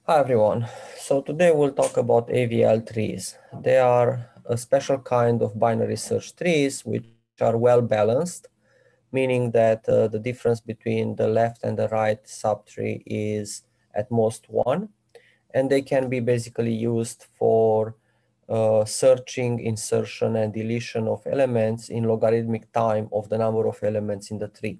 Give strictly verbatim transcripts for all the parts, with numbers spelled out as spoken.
Hi everyone. So today we'll talk about A V L trees. They are a special kind of binary search trees which are well balanced, meaning that uh, the difference between the left and the right subtree is at most one, and they can be basically used for uh, searching, insertion, and deletion of elements in logarithmic time of the number of elements in the tree.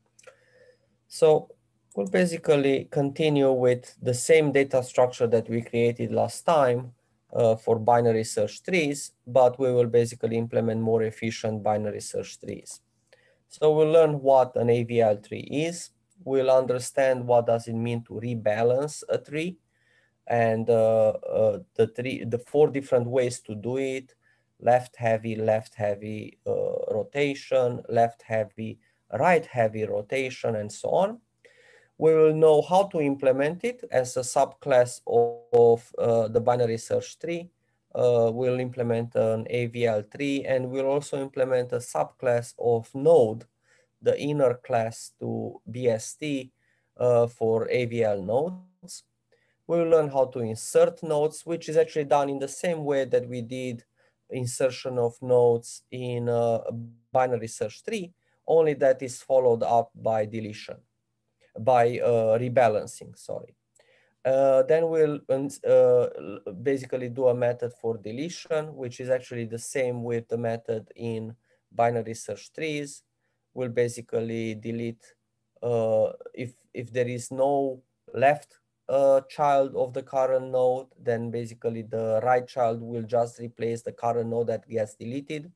So we'll basically continue with the same data structure that we created last time uh, for binary search trees, but we will basically implement more efficient binary search trees. So we'll learn what an A V L tree is. We'll understand what does it mean to rebalance a tree and uh, uh, the three, the four different ways to do it: left heavy, left heavy uh, rotation, left heavy, right heavy rotation, and so on. We will know how to implement it as a subclass of uh, the binary search tree. Uh, we'll implement an A V L tree, and we'll also implement a subclass of node, the inner class to B S T uh, for A V L nodes. We'll learn how to insert nodes, which is actually done in the same way that we did insertion of nodes in a binary search tree, only that is followed up by deletion, by uh, rebalancing, sorry. Uh, then we'll uh, basically do a method for deletion, which is actually the same with the method in binary search trees. We'll basically delete uh, if, if there is no left uh, child of the current node, then basically the right child will just replace the current node that gets deleted.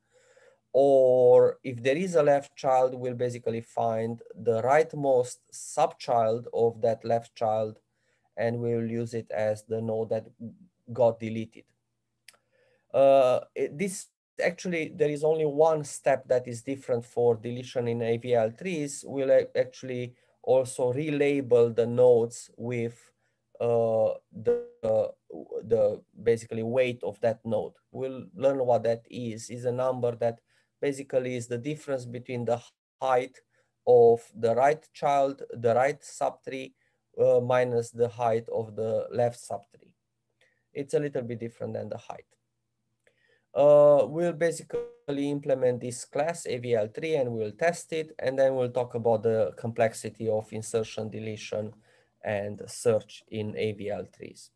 Or if there is a left child, we'll basically find the rightmost subchild of that left child, and we will use it as the node that got deleted. Uh, it, this actually, there is only one step that is different for deletion in A V L trees. We'll actually also relabel the nodes with uh, the, the basically weight of that node. We'll learn what that is, is a number that basically is the difference between the height of the right child, the right subtree, uh, minus the height of the left subtree. It's a little bit different than the height. Uh, we'll basically implement this class A V L tree and we'll test it, and then we'll talk about the complexity of insertion, deletion, and search in A V L trees.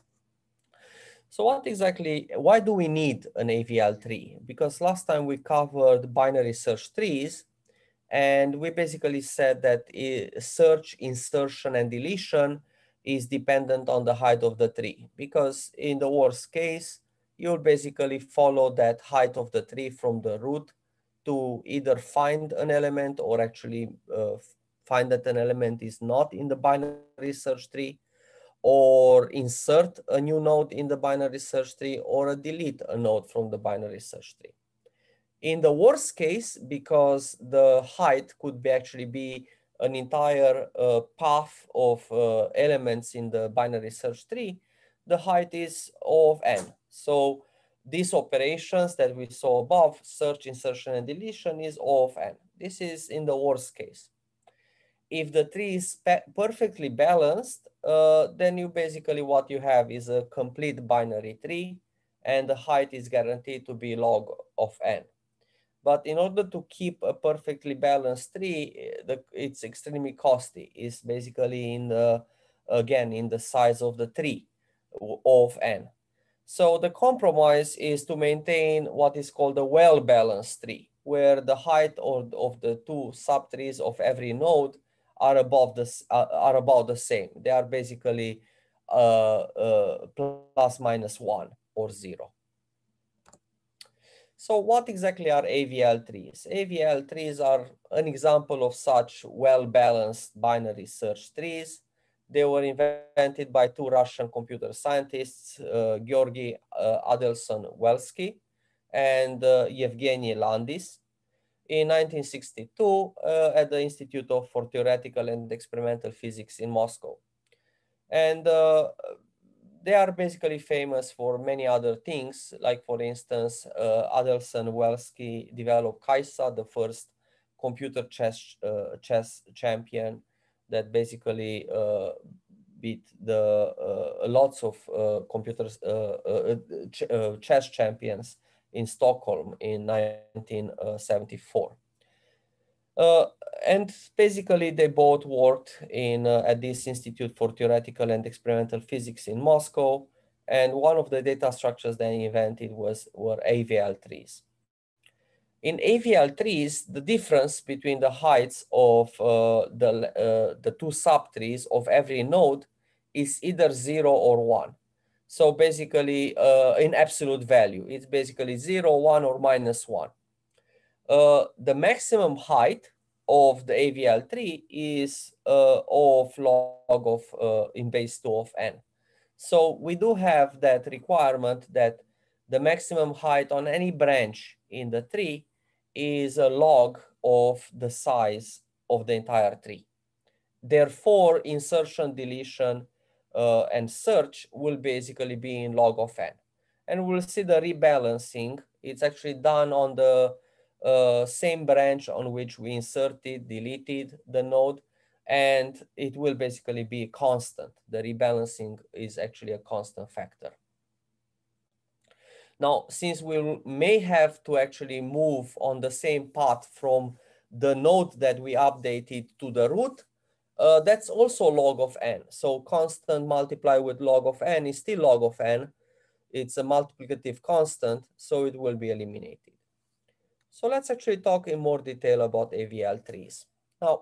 So what exactly, why do we need an A V L tree? Because last time we covered binary search trees, and we basically said that search, insertion, and deletion is dependent on the height of the tree, because in the worst case, you'll basically follow that height of the tree from the root to either find an element or actually uh, find that an element is not in the binary search tree, or insert a new node in the binary search tree, or delete a node from the binary search tree. In the worst case, because the height could be actually be an entire uh, path of uh, elements in the binary search tree, the height is O of n. So these operations that we saw above, search, insertion, and deletion, is O of n. This is in the worst case. If the tree is perfectly balanced, uh, then you basically what you have is a complete binary tree, and the height is guaranteed to be log of n. But in order to keep a perfectly balanced tree, the, it's extremely costly. It's basically in the, again, in the size of the tree of n. So the compromise is to maintain what is called a well-balanced tree, where the height of, of the two subtrees of every node are above this uh, are about the same. They are basically uh, uh, plus minus one or zero. So what exactly are A V L trees? A V L trees are an example of such well-balanced binary search trees. They were invented by two Russian computer scientists, uh, Georgy uh, Adelson-Welsky and uh, Yevgeny Landis, in nineteen sixty-two uh, at the Institute for Theoretical and Experimental Physics in Moscow. And uh, they are basically famous for many other things, like for instance, uh, Adelson-Welsky developed Kaisa, the first computer chess uh, chess champion that basically uh, beat the uh, lots of uh, computers uh, uh, ch uh, chess champions in Stockholm in nineteen seventy-four. Uh, and basically, they both worked in uh, at this Institute for Theoretical and Experimental Physics in Moscow. And one of the data structures they invented was were A V L trees. In A V L trees, the difference between the heights of uh, the, uh, the two subtrees of every node is either zero or one. So basically, uh, in absolute value, it's basically zero, one, or minus one. Uh, the maximum height of the A V L tree is uh, of log of uh, in base two of n. So we do have that requirement that the maximum height on any branch in the tree is a log of the size of the entire tree. Therefore, insertion, deletion, uh, and search will basically be in log of n. And we'll see the rebalancing. It's actually done on the uh, same branch on which we inserted, deleted the node, and it will basically be constant. The rebalancing is actually a constant factor. Now, since we may have to actually move on the same path from the node that we updated to the root, uh, that's also log of n. So constant multiplied with log of n is still log of n. It's a multiplicative constant, so it will be eliminated. So let's actually talk in more detail about A V L trees. Now,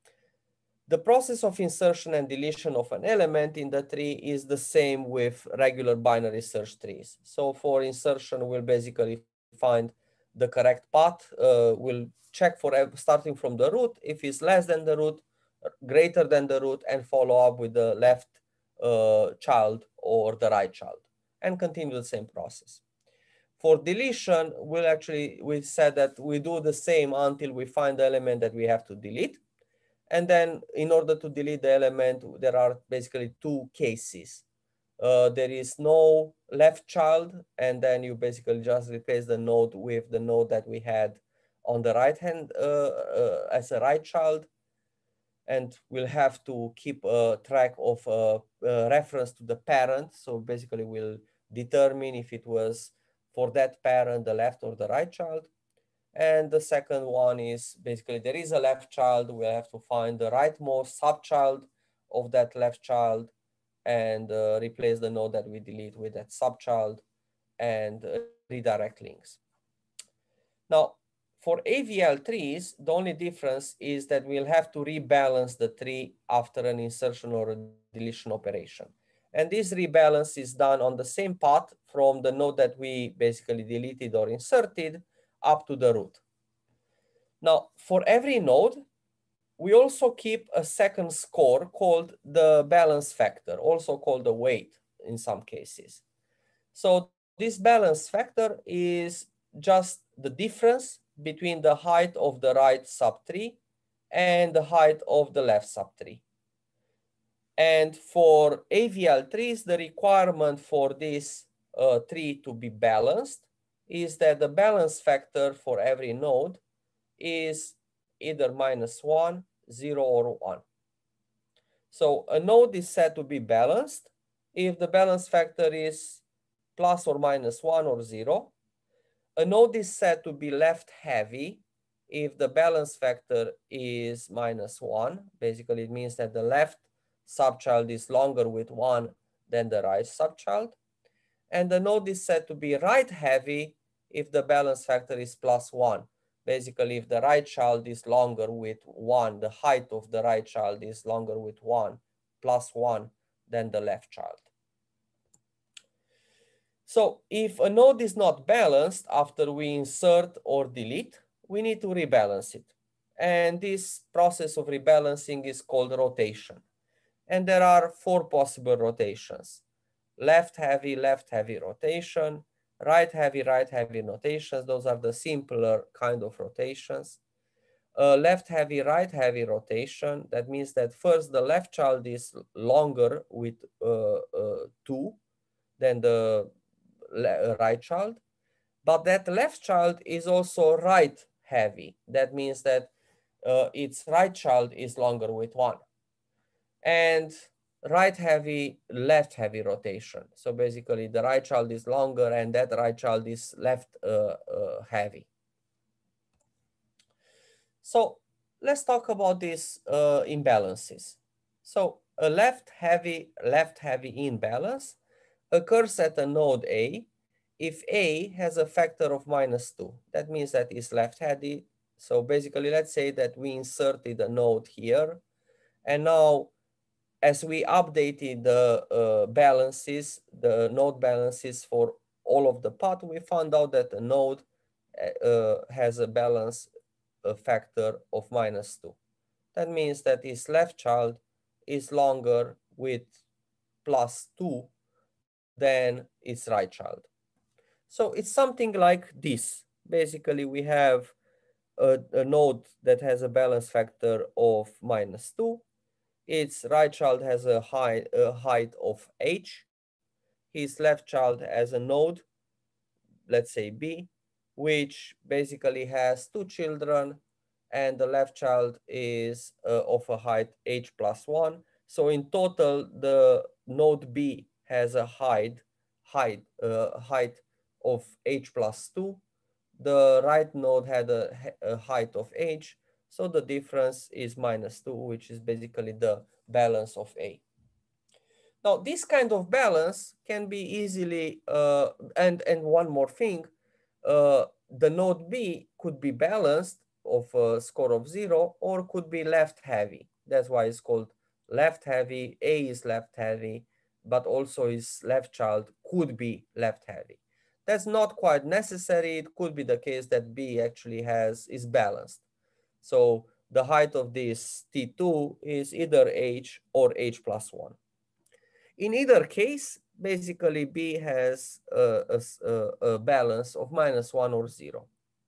the process of insertion and deletion of an element in the tree is the same with regular binary search trees. So for insertion, we'll basically find the correct path. Uh, we'll check for starting from the root. If it's less than the root, greater than the root, and follow up with the left uh, child or the right child, and continue the same process. For deletion, we'll actually, we said that we do the same until we find the element that we have to delete. And then in order to delete the element, there are basically two cases. Uh, there is no left child, and then you basically just replace the node with the node that we had on the right hand uh, uh, as a right child. And we'll have to keep a track of a, a reference to the parent. So basically we'll determine if it was for that parent, the left or the right child. And the second one is basically there is a left child. We have to find the rightmost subchild of that left child and uh, replace the node that we delete with that subchild and uh, redirect links. Now, for A V L trees, the only difference is that we'll have to rebalance the tree after an insertion or a deletion operation. And this rebalance is done on the same path from the node that we basically deleted or inserted up to the root. Now, for every node, we also keep a second score called the balance factor, also called the weight in some cases. So this balance factor is just the difference between the height of the right subtree and the height of the left subtree. And for A V L trees, the requirement for this uh, tree to be balanced is that the balance factor for every node is either minus one, zero, or one. So a node is said to be balanced if the balance factor is plus or minus one or zero. A node is said to be left heavy if the balance factor is minus one. Basically, it means that the left subchild is longer with one than the right subchild. And the node is said to be right heavy if the balance factor is plus one. Basically, if the right child is longer with one, the height of the right child is longer with one, plus one than the left child. So if a node is not balanced after we insert or delete, we need to rebalance it. And this process of rebalancing is called rotation. And there are four possible rotations: left heavy, left heavy rotation, right heavy, right heavy rotations. Those are the simpler kind of rotations. Uh, left heavy, right heavy rotation. That means that first the left child is longer with uh, uh, two than the right child, but that left child is also right heavy. That means that uh, its right child is longer with one. And right heavy, left heavy rotation. So basically the right child is longer and that right child is left uh, uh, heavy. So let's talk about these uh, imbalances. So a left heavy, left heavy imbalance occurs at a node A if A has a factor of minus two. That means that it's left heavy. So basically, let's say that we inserted a node here, and now as we updated the uh, balances, the node balances for all of the path, we found out that the node uh, has a balance a factor of minus two. That means that its left child is longer with plus two than its right child. So it's something like this. Basically, we have a, a node that has a balance factor of minus two. Its right child has a height, a height of h. His left child has a node, let's say B, which basically has two children, and the left child is uh, of a height h plus one. So in total, the node B has a height, height, uh, height of h plus two. The right node had a, a height of h, so the difference is minus two, which is basically the balance of A. Now, this kind of balance can be easily, uh, and, and one more thing, uh, the node B could be balanced of a score of zero or could be left heavy. That's why it's called left heavy. A is left heavy, but also his left child could be left heavy. That's not quite necessary. It could be the case that B actually has is balanced. So the height of this T two is either H or H plus one. In either case, basically B has a, a, a balance of minus one or zero.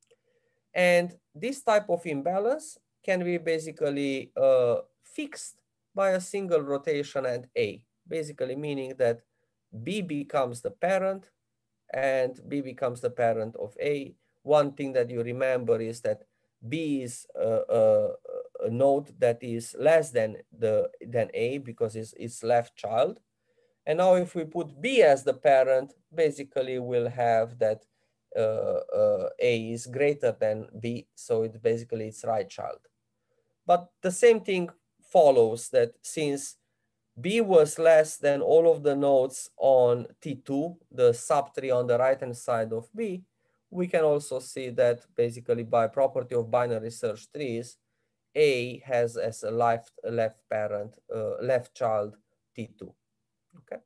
And this type of imbalance can be basically uh, fixed by a single rotation at A, basically meaning that B becomes the parent and B becomes the parent of A. One thing that you remember is that B is a, a, a node that is less than, the, than A because it's its left child. And now if we put B as the parent, basically we'll have that uh, uh, A is greater than B, so it's basically its right child. But the same thing follows that since B was less than all of the nodes on T two, the subtree on the right-hand side of B, we can also see that basically by property of binary search trees, A has as a left, a left parent, uh, left child T two, okay?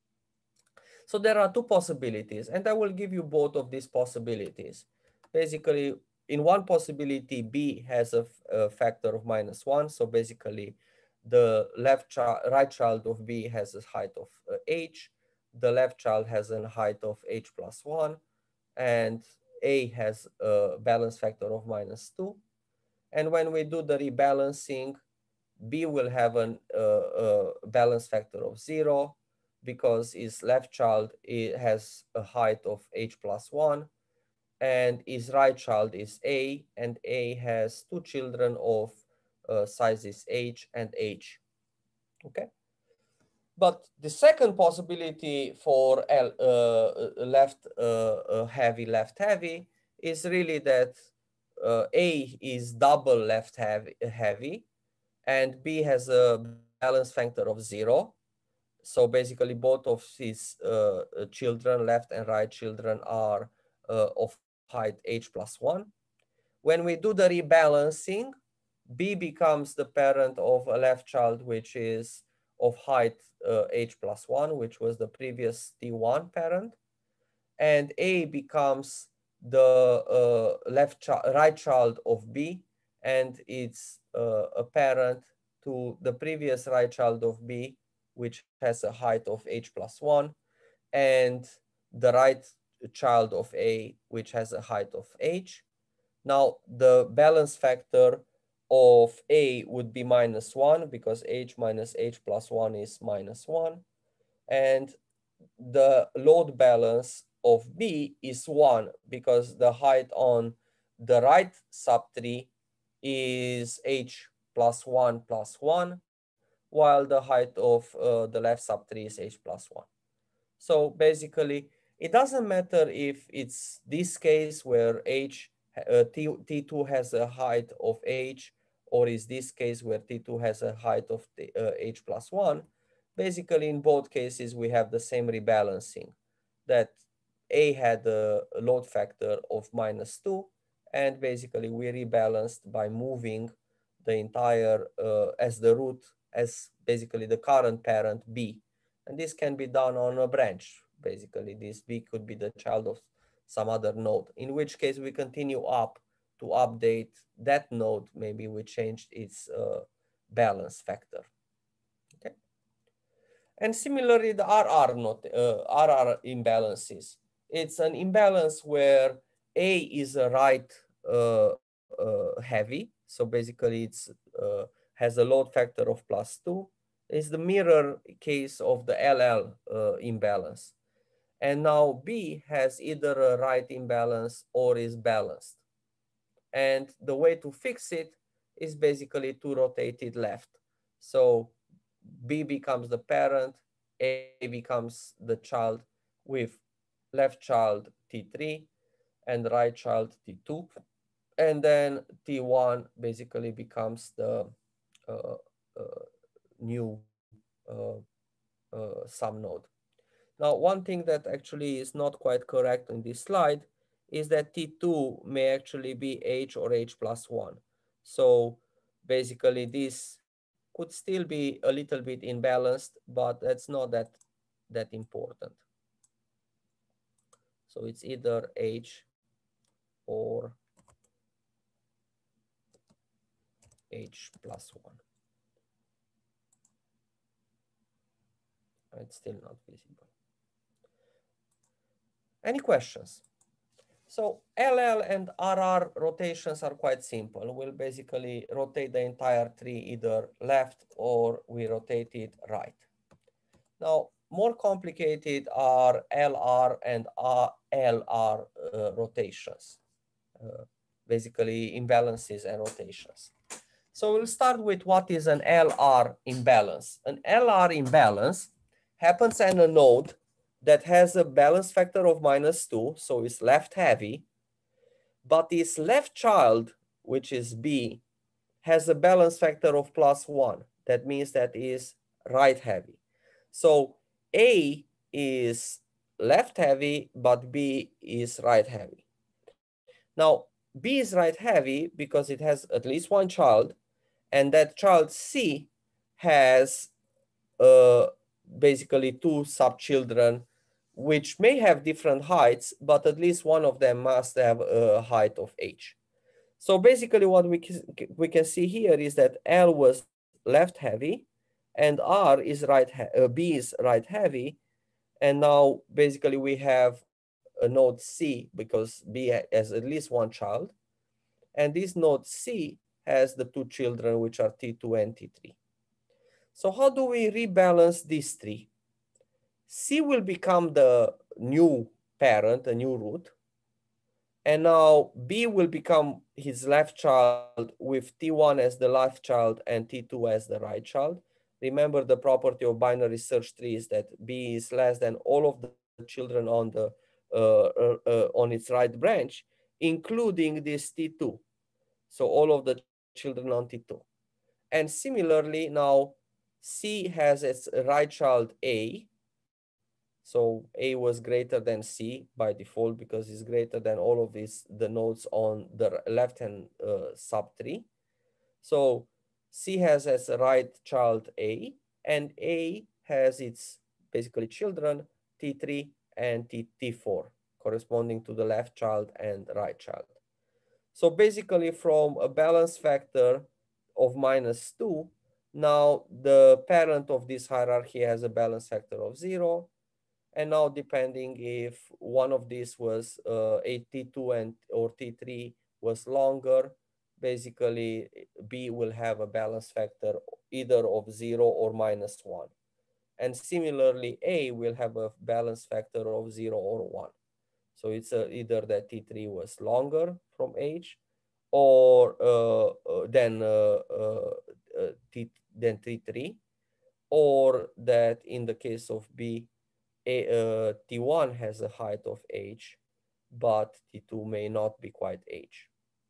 So there are two possibilities, and I will give you both of these possibilities. Basically, in one possibility, B has a, a factor of minus one. So basically, the left child, right child of B has a height of uh, H. The left child has a height of H plus one, and A has a balance factor of minus two. And when we do the rebalancing, B will have a uh, uh, balance factor of zero because his left child it has a height of H plus one and his right child is A, and A has two children of uh, sizes H and H, okay? But the second possibility for L, uh, left uh, uh, heavy, left heavy is really that uh, A is double left heavy, heavy and B has a balance factor of zero. So basically both of his uh, children, left and right children, are uh, of height H plus one. When we do the rebalancing, B becomes the parent of a left child, which is of height uh, H plus one, which was the previous T one parent. And A becomes the uh, left child, right child of B, and it's uh, a parent to the previous right child of B, which has a height of H plus one, and the right child of A, which has a height of H. Now, the balance factor of A would be minus one because H minus H plus one is minus one. And the load balance of B is one because the height on the right subtree is H plus one plus one, while the height of uh, the left subtree is h plus one. So basically, it doesn't matter if it's this case where h uh, T, T2 has a height of h, or is this case where T two has a height of the, uh, h plus one. Basically, in both cases, we have the same rebalancing, that A had a load factor of minus two, and basically we rebalanced by moving the entire, uh, as the root, as basically the current parent B. And this can be done on a branch. Basically, this B could be the child of some other node, in which case we continue up to update that node. Maybe we changed its uh, balance factor. Okay. And similarly, the R R, not, uh, R R imbalances. It's an imbalance where A is a right uh, uh, heavy. So basically it's uh, has a load factor of plus two. It's the mirror case of the L L uh, imbalance. And now B has either a right imbalance or is balanced. And the way to fix it is basically to rotate it left. So B becomes the parent, A becomes the child with left child T three and right child T two. And then T one basically becomes the uh, uh, new uh, uh, sum node. Now, one thing that actually is not quite correct in this slide is that T two may actually be H or H plus one. So basically this could still be a little bit imbalanced, but that's not that, that important. So it's either H or H plus one. It's still not visible. Any questions? So L L and R R rotations are quite simple. We'll basically rotate the entire tree either left or we rotate it right. Now, more complicated are L R and R L R uh, rotations, uh, basically imbalances and rotations. So we'll start with what is an L R imbalance. An L R imbalance happens in a node that has a balance factor of minus two, so it's left heavy, but its left child, which is B, has a balance factor of plus one. That means that is right heavy. So A is left heavy, but B is right heavy. Now, B is right heavy because it has at least one child, and that child C has uh, basically two subchildren, which may have different heights, but at least one of them must have a height of H. So basically what we can, we can see here is that L was left heavy and R is right, uh, B is right heavy. And now basically we have a node C because B has at least one child. And this node C has the two children, which are T two and T three. So how do we rebalance these three? C will become the new parent, a new root. And now B will become his left child with T one as the left child and T two as the right child. Remember, the property of binary search tree is that B is less than all of the children on the uh, uh, uh, on its right branch, including this T two. So all of the children on T two. And similarly, now C has its right child A. So A was greater than C by default because it's greater than all of these, the nodes on the left-hand uh, subtree. So C has as a right child A, and A has its basically children T three and T, T4, corresponding to the left child and right child. So basically from a balance factor of minus two, now the parent of this hierarchy has a balance factor of zero. And now depending if one of these was uh, a T two and or T three was longer, basically B will have a balance factor either of zero or minus one. And similarly, A will have a balance factor of zero or one. So it's uh, either that T three was longer from H or uh, uh, than, uh, uh, uh, T, than T three. or that in the case of B, a, uh, T one has a height of H, but T two may not be quite H.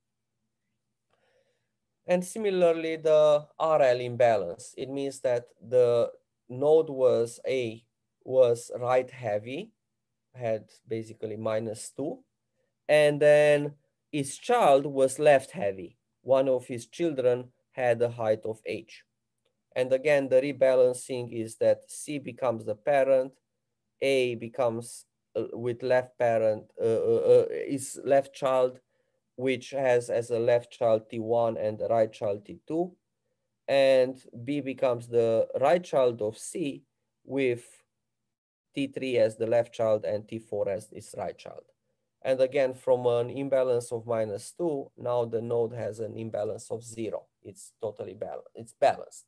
And similarly, the R L imbalance, it means that the node was A was right heavy, had basically minus two, and then his child was left heavy. One of his children had a height of H. And again, the rebalancing is that C becomes the parent, A becomes uh, with left parent, uh, uh, uh, is left child, which has as a left child T one and the right child T two. And B becomes the right child of C with T three as the left child and T four as its right child. And again, from an imbalance of minus two, now the node has an imbalance of zero. It's totally balanced. It's balanced.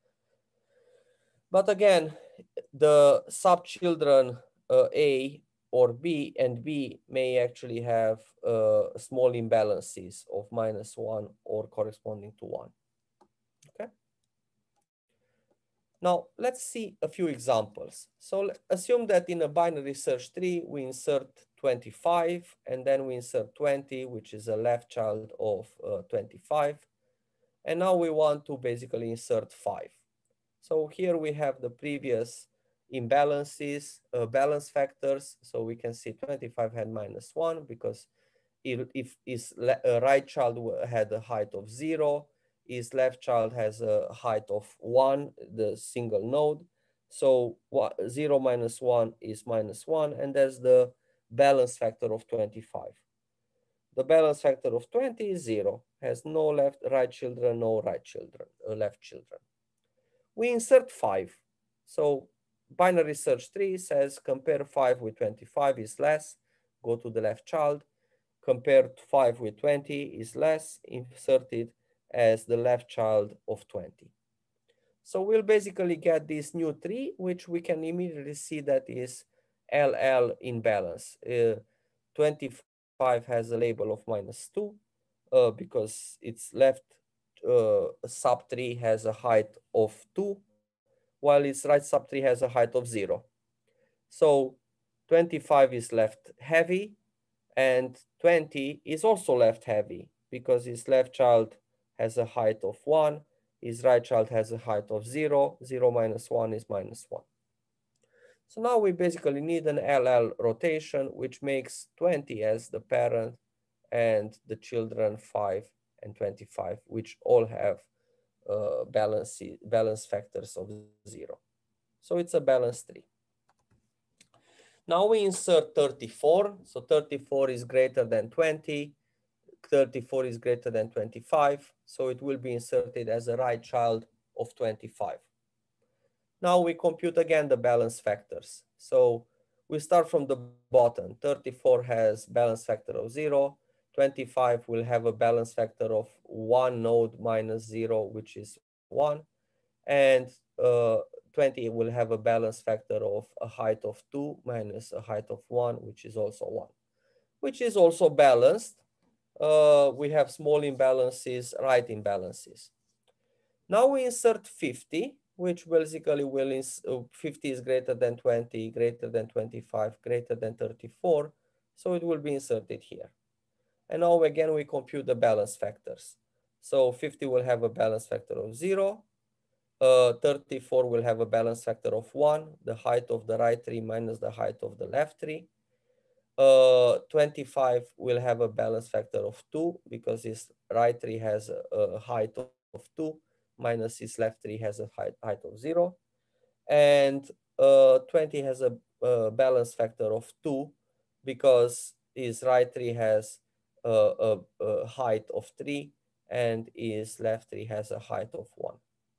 But again, the subchildren uh, A or B and B may actually have uh, small imbalances of minus one or corresponding to one. Okay. Now let's see a few examples. So assume that in a binary search tree, we insert twenty-five and then we insert twenty, which is a left child of uh, twenty-five. And now we want to basically insert five. So here we have the previous imbalances, uh, balance factors. So we can see twenty-five had minus one because if, if his uh, right child had a height of zero, his left child has a height of one, the single node. So what, zero minus one is minus one, and that's the balance factor of twenty-five. The balance factor of twenty is zero, has no left right children, no right children, uh, left children. We insert five. So binary search tree says compare five with twenty-five is less, go to the left child. Compare five with twenty is less, inserted as the left child of twenty. So we'll basically get this new tree, which we can immediately see that is L L in balance. Uh, twenty-five has a label of minus two uh, because its left uh, subtree has a height of two, while its right subtree has a height of zero. So twenty-five is left heavy, and twenty is also left heavy because his left child has a height of one, his right child has a height of zero, zero minus one is minus one. So now we basically need an L L rotation, which makes twenty as the parent and the children five and twenty-five, which all have uh, balance, balance factors of zero. So it's a balanced tree. Now we insert thirty-four. So thirty-four is greater than twenty. thirty-four is greater than twenty-five. So it will be inserted as a right child of twenty-five. Now we compute again the balance factors. So we start from the bottom. thirty-four has balance factor of zero. twenty-five will have a balance factor of one node minus zero, which is one. And uh, twenty will have a balance factor of a height of two minus a height of one, which is also one, which is also balanced. Uh, we have small imbalances, right imbalances. Now we insert fifty, which basically will, ins uh, fifty is greater than twenty, greater than twenty-five, greater than thirty-four. So it will be inserted here. And now again, we compute the balance factors. So fifty will have a balance factor of zero. Uh, thirty-four will have a balance factor of one, the height of the right tree minus the height of the left tree. Uh, twenty-five will have a balance factor of two because his right tree has a, a height of two minus his left tree has a height, height of zero. And uh, twenty has a, a balance factor of two because his right tree has a, a, a height of three and his left tree has a height of one.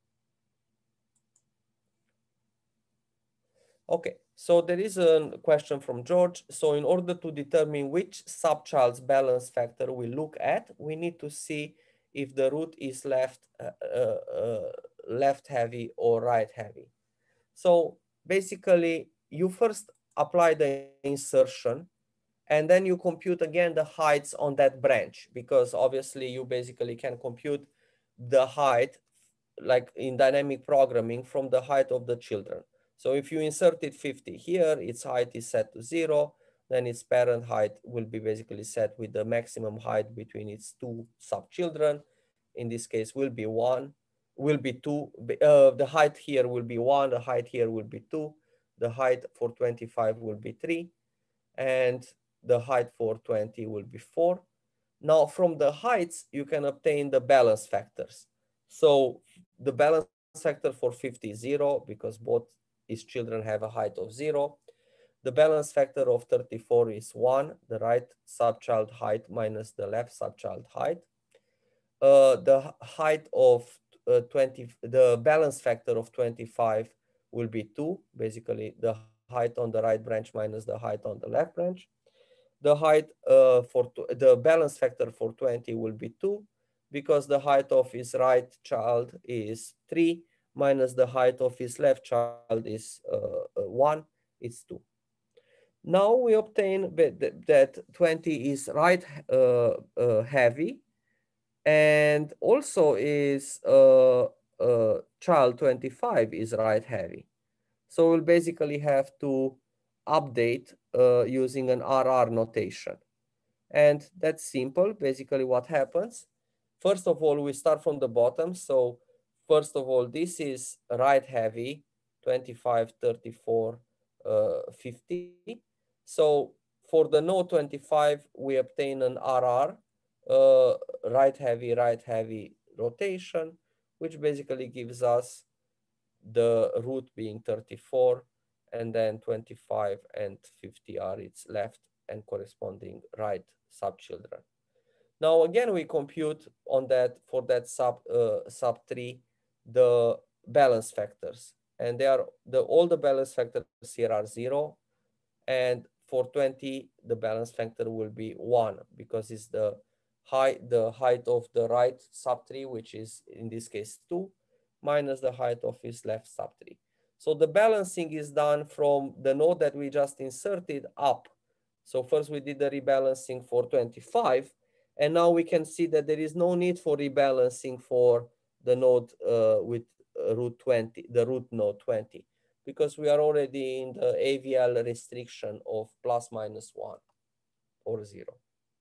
Okay, so there is a question from George. So in order to determine which subchild's balance factor we look at, we need to see if the root is left, uh, uh, left heavy or right heavy. So basically, you first apply the insertion and then you compute again the heights on that branch because obviously you basically can compute the height like in dynamic programming, from the height of the children. So if you inserted fifty here, its height is set to zero, then its parent height will be basically set with the maximum height between its two sub-children. In this case will be one, will be two. Uh, the height here will be one, the height here will be two, the height for twenty-five will be three, and the height for twenty will be four. Now from the heights, you can obtain the balance factors. So the balance factor for fifty is zero because both its children have a height of zero. The balance factor of thirty-four is one, the right subchild height minus the left subchild height. Uh, the height of uh, twenty, the balance factor of twenty-five will be two, basically the height on the right branch minus the height on the left branch. The height uh, for the balance factor for twenty will be two because the height of his right child is three minus the height of his left child is uh, one, it's two. Now we obtain that twenty is right uh, uh, heavy, and also is uh, uh, child twenty-five is right heavy. So we'll basically have to update uh, using an R R notation. And that's simple. Basically what happens, first of all, we start from the bottom. So first of all, this is right heavy, twenty-five, thirty-four, uh, fifty. So for the node twenty-five, we obtain an R R, uh, right heavy, right heavy rotation, which basically gives us the root being thirty-four, and then twenty-five and fifty are its left and corresponding right subchildren. Now again, we compute on that for that sub uh, sub three the balance factors, and they are the all the balance factors here are zero, and for twenty the balance factor will be one because it's the height the height of the right sub tree, which is in this case two, minus the height of his left sub tree. So the balancing is done from the node that we just inserted up. So first we did the rebalancing for twenty-five, and now we can see that there is no need for rebalancing for the node uh, with uh, root twenty, the root node twenty, because we are already in the A V L restriction of plus minus one or zero.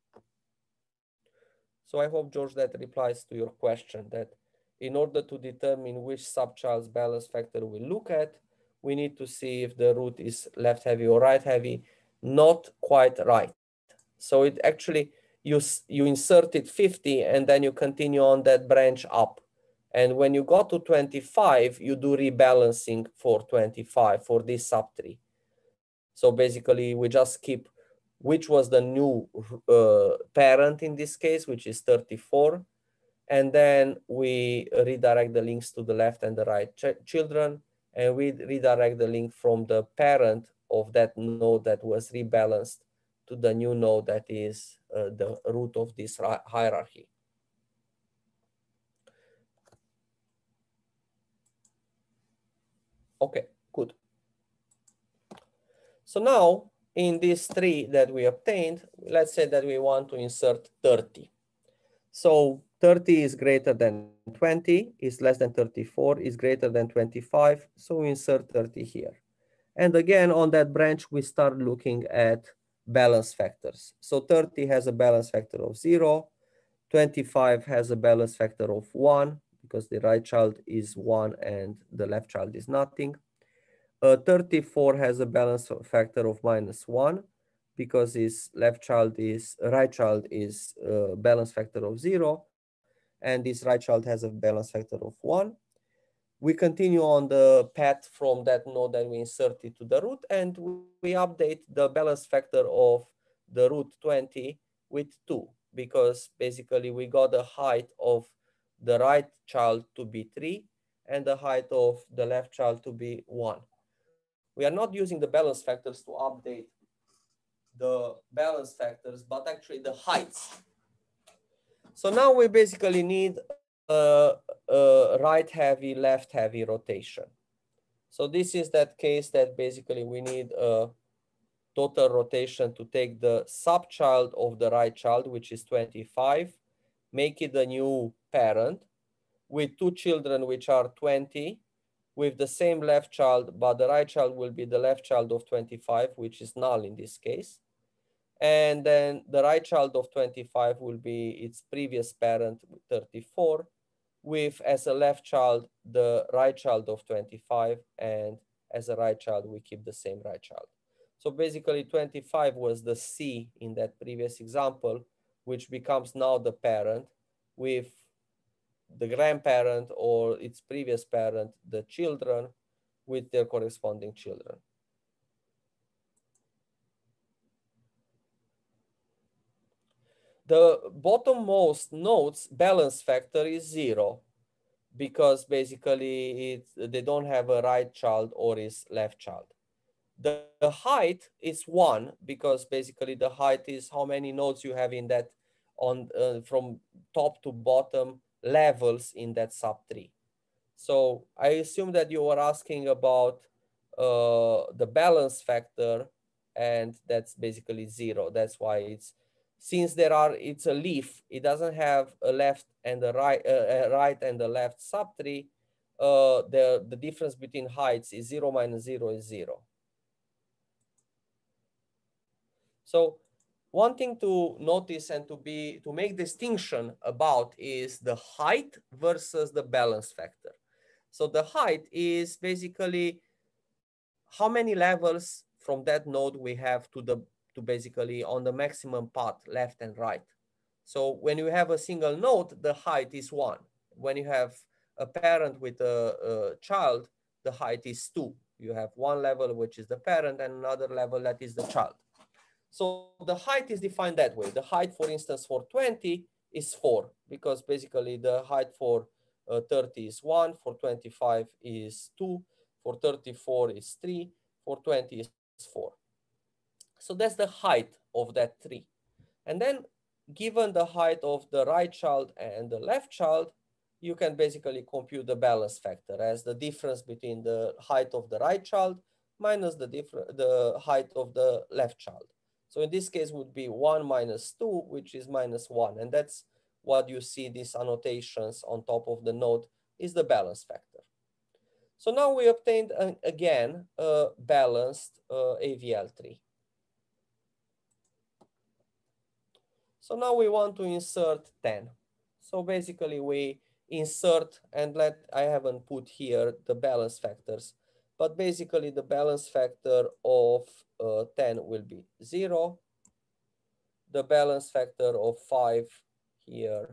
So I hope, George, that replies to your question that in order to determine which subchild's balance factor we look at, we need to see if the root is left heavy or right heavy. Not quite right. So it actually, you, you inserted fifty and then you continue on that branch up. And when you go to twenty-five, you do rebalancing for twenty-five for this subtree. So basically we just keep which was the new uh, parent in this case, which is thirty-four. And then we redirect the links to the left and the right ch children, and we redirect the link from the parent of that node that was rebalanced to the new node that is uh, the root of this hierarchy. Okay, good. So now in this tree that we obtained, let's say that we want to insert thirty. So thirty is greater than twenty, is less than thirty-four, is greater than twenty-five. So we insert thirty here. And again, on that branch, we start looking at balance factors. So thirty has a balance factor of zero. twenty-five has a balance factor of one because the right child is one and the left child is nothing. Uh, thirty-four has a balance factor of minus one because his left child is, right child is a balance factor of zero, and this right child has a balance factor of one. We continue on the path from that node that we inserted to the root, and we update the balance factor of the root twenty with two, because basically we got the height of the right child to be three and the height of the left child to be one. We are not using the balance factors to update the balance factors, but actually the heights. So now we basically need a, a right heavy, left heavy rotation. So this is that case that basically we need a total rotation to take the subchild of the right child, which is twenty-five, make it a new parent, with two children which are twenty, with the same left child, but the right child will be the left child of twenty-five, which is null in this case. And then the right child of twenty-five will be its previous parent, thirty-four, with as a left child, the right child of twenty-five, and as a right child, we keep the same right child. So basically twenty-five was the C in that previous example, which becomes now the parent, with the grandparent or its previous parent, the children, with their corresponding children. The bottommost node's balance factor is zero, because basically it's, they don't have a right child or is left child. The, the height is one, because basically the height is how many nodes you have in that, on uh, from top to bottom levels in that subtree. So I assume that you were asking about uh, the balance factor, and that's basically zero. That's why it's, since there are, it's a leaf, it doesn't have a left and a right, uh, a right and a left subtree. Uh, the, the difference between heights is zero minus zero is zero. So one thing to notice and to be, to make distinction about is the height versus the balance factor. So the height is basically how many levels from that node we have to the, to basically on the maximum path, left and right. So when you have a single node, the height is one. When you have a parent with a, a child, the height is two. You have one level, which is the parent, and another level that is the child. So the height is defined that way. The height, for instance, for twenty is four, because basically the height for uh, thirty is one, for twenty-five is two, for thirty-four is three, for twenty is four. So that's the height of that tree. And then given the height of the right child and the left child, you can basically compute the balance factor as the difference between the height of the right child minus the, the height of the left child. So in this case would be one minus two, which is minus one. And that's what you see, these annotations on top of the node is the balance factor. So now we obtained, uh, again, a balanced uh, A V L tree. So now we want to insert ten. So basically we insert, and let, I haven't put here the balance factors, but basically the balance factor of uh, ten will be zero. The balance factor of five here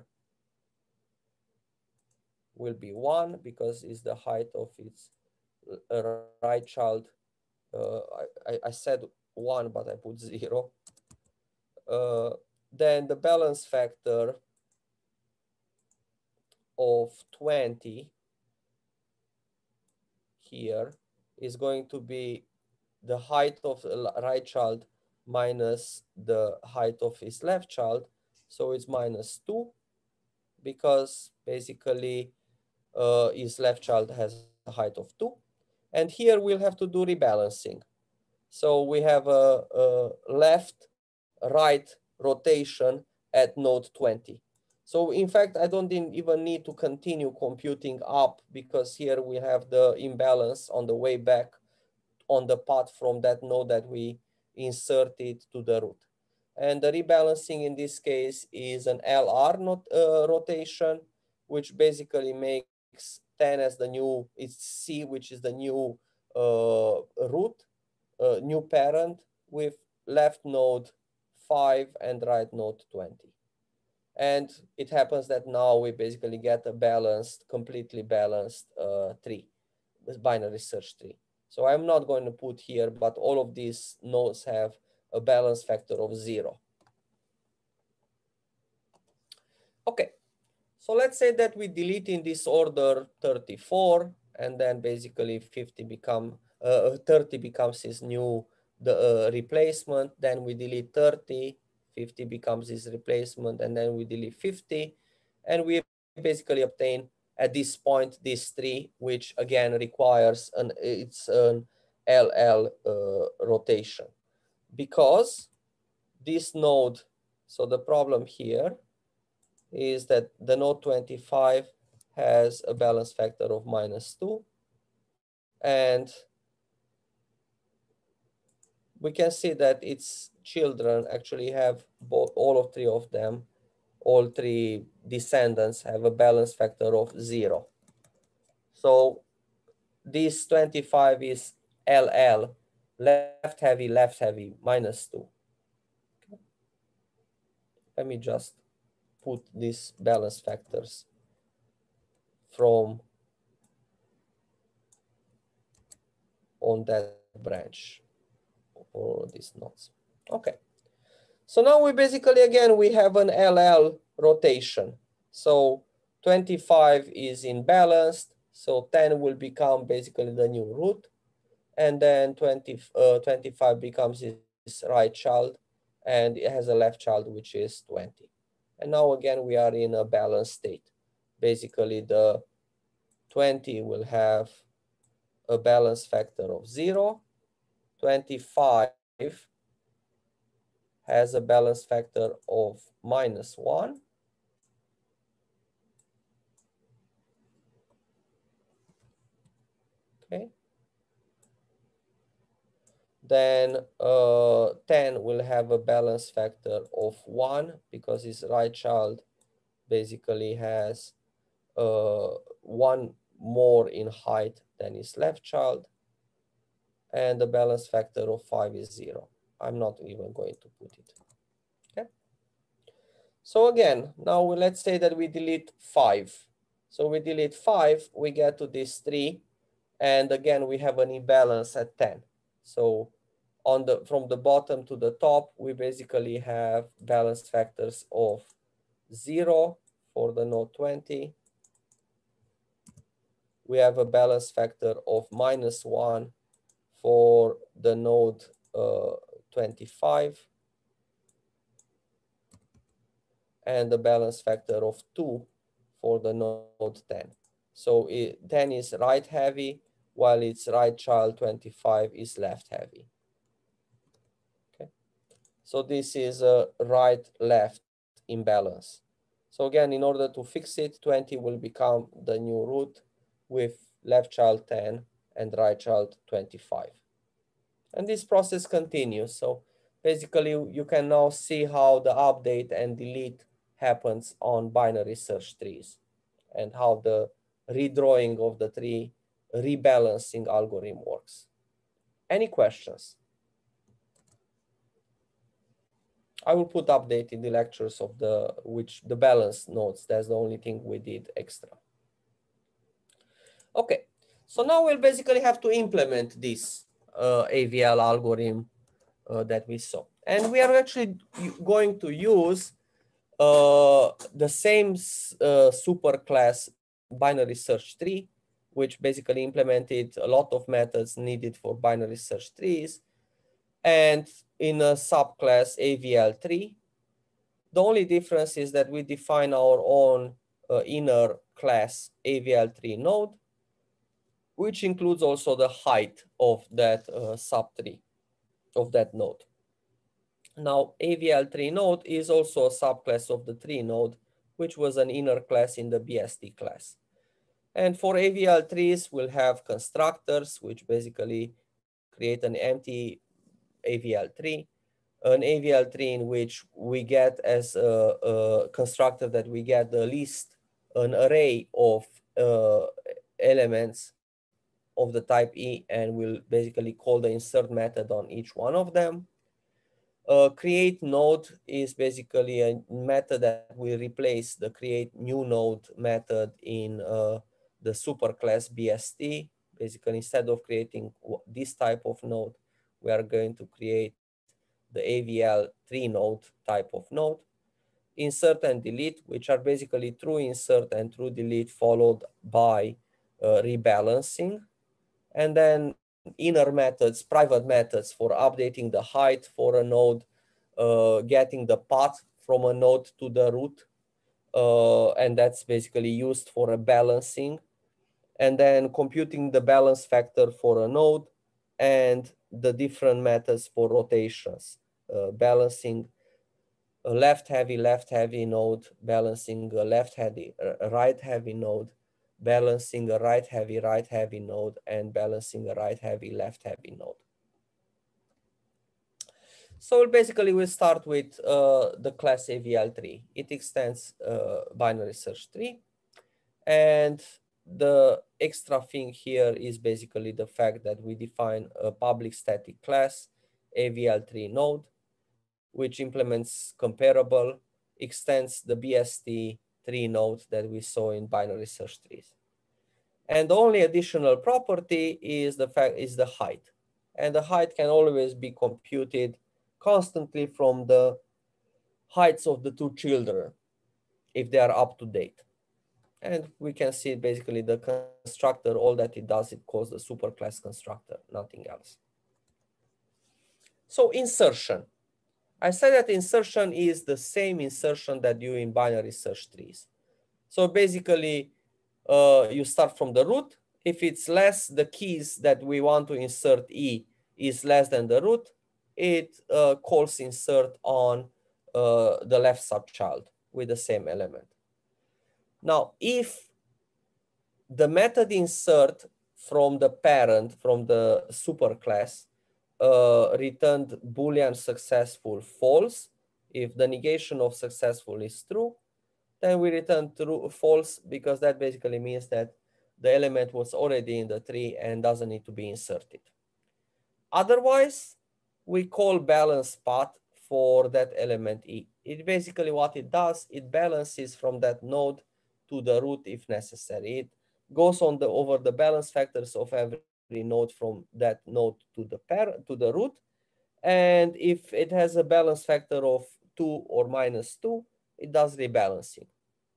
will be one, because it's the height of its uh, right child. Uh, I, I said one, but I put zero. Uh, then the balance factor of twenty here is going to be the height of the right child minus the height of his left child. So it's minus two, because basically uh, his left child has a height of two. And here we'll have to do rebalancing. So we have a, a left, right rotation at node twenty. So in fact, I don't even need to continue computing up, because here we have the imbalance on the way back on the path from that node that we inserted to the root. And the rebalancing in this case is an L R not, uh, rotation, which basically makes ten as the new, it's C, which is the new uh, root, uh, new parent, with left node five and right node twenty. And it happens that now we basically get a balanced, completely balanced uh, tree, this binary search tree. So I'm not going to put here, but all of these nodes have a balance factor of zero. Okay, so let's say that we delete in this order thirty-four, and then basically fifty become, uh, thirty becomes his new the uh, replacement. Then we delete thirty, fifty becomes his replacement, and then we delete fifty. And we basically obtain at this point this tree, which again requires an, it's an L L uh, rotation, because this node, so the problem here is that the node twenty-five has a balance factor of minus two. And we can see that its children actually have both, all of three of them, all three descendants have a balance factor of zero. So this twenty-five is L L, left heavy, left heavy, minus two. Okay. Let me just put these balance factors from on that branch or these nodes. Okay. So now we basically, again, we have an L L rotation. So twenty-five is imbalanced. So ten will become basically the new root. And then twenty, uh, twenty-five becomes its right child. And it has a left child, which is twenty. And now again, we are in a balanced state. Basically, the twenty will have a balance factor of zero. twenty-five has a balance factor of minus one. Okay. Then uh, ten will have a balance factor of one because his right child basically has uh, one more in height than his left child. And the balance factor of five is zero. I'm not even going to put it. Okay. So again, now let's say that we delete five. So we delete five, we get to this three. And again, we have an imbalance at ten. So on the from the bottom to the top, we basically have balance factors of zero for the node twenty. We have a balance factor of minus one for the node uh, twenty-five. And the balance factor of two for the node ten. So it, ten is right heavy, while its right child twenty-five is left heavy. Okay. So this is a right-left imbalance. So again, in order to fix it, twenty will become the new root with left child ten and right child twenty-five. And this process continues. So basically, you can now see how the update and delete happens on binary search trees and how the redrawing of the tree rebalancing algorithm works. Any questions? I will put update in the lectures of the which the balance nodes. That's the only thing we did extra. Okay, so now we'll basically have to implement this uh, A V L algorithm uh, that we saw. And we are actually going to use uh, the same uh, superclass binary search tree, which basically implemented a lot of methods needed for binary search trees. And in a subclass A V L tree, the only difference is that we define our own uh, inner class A V L tree node, which includes also the height of that uh, subtree, of that node. Now, A V L tree node is also a subclass of the tree node, which was an inner class in the B S T class. And for A V L trees, we'll have constructors, which basically create an empty A V L tree, an A V L tree in which we get as a, a constructor that we get the list, an array of uh, elements of the type E, and we'll basically call the insert method on each one of them. Uh, create node is basically a method that will replace the create new node method in uh, the superclass B S T. Basically, instead of creating this type of node, we are going to create the A V L tree node type of node. Insert and delete, which are basically true insert and true delete followed by uh, rebalancing. And then inner methods, private methods for updating the height for a node, uh, getting the path from a node to the root. Uh, and that's basically used for a balancing. And then computing the balance factor for a node and the different methods for rotations, uh, balancing a left heavy, left heavy node, balancing a left heavy, a right heavy node, balancing a right heavy, right heavy node, and balancing a right heavy, left heavy node. So basically we start with uh, the class A V L three. It extends uh, binary search tree. And the extra thing here is basically the fact that we define a public static class A V L three node, which implements comparable, extends the B S T three node that we saw in binary search trees. And the only additional property is the fact is the height. And the height can always be computed constantly from the heights of the two children if they are up to date. And we can see basically the constructor, all that it does, it calls the superclass constructor, nothing else. So insertion. I said that insertion is the same insertion that you in binary search trees. So basically, uh, you start from the root. If it's less, the keys that we want to insert E is less than the root, it uh, calls insert on uh, the left subchild with the same element. Now, if the method insert from the parent, from the superclass, uh, returned Boolean successful false, if the negation of successful is true, then we return true false, because that basically means that the element was already in the tree and doesn't need to be inserted. Otherwise, we call balance path for that element E. It basically what it does, it balances from that node to the root if necessary. It goes on the over the balance factors of every node from that node to the pair to the root. And if it has a balance factor of two or minus two, it does rebalancing.